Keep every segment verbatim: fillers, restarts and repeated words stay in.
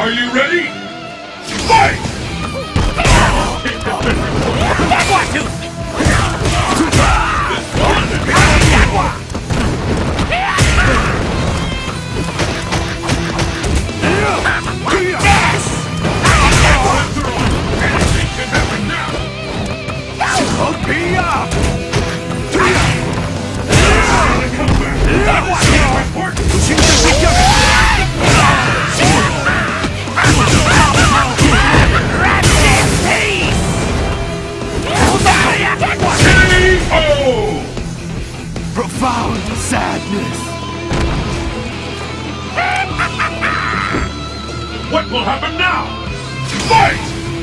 Are you ready? Fight! That one, too! That one! Yes! Anything can happen now! Hook me up! Come back! That one! Report! K O! Profound sadness. What will happen now? Fight!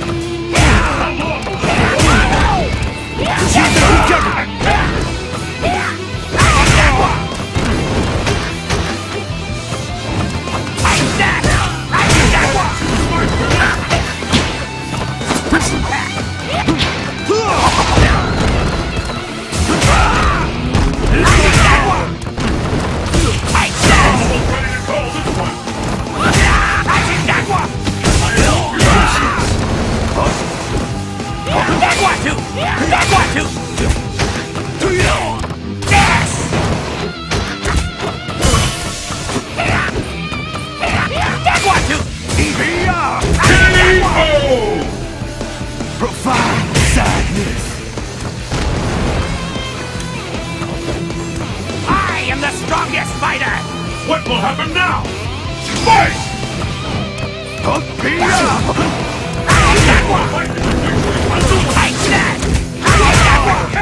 Profound sadness. I am the strongest fighter. What will happen now? Fight! Hook me up. That one. Take that. That one.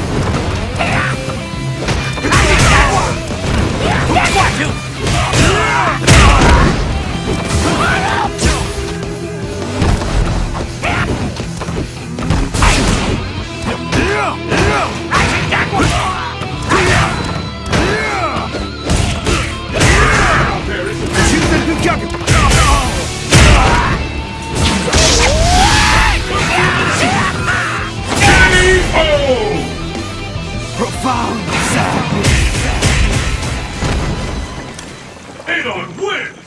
That one. That one too. Profound sadness. Adon wins!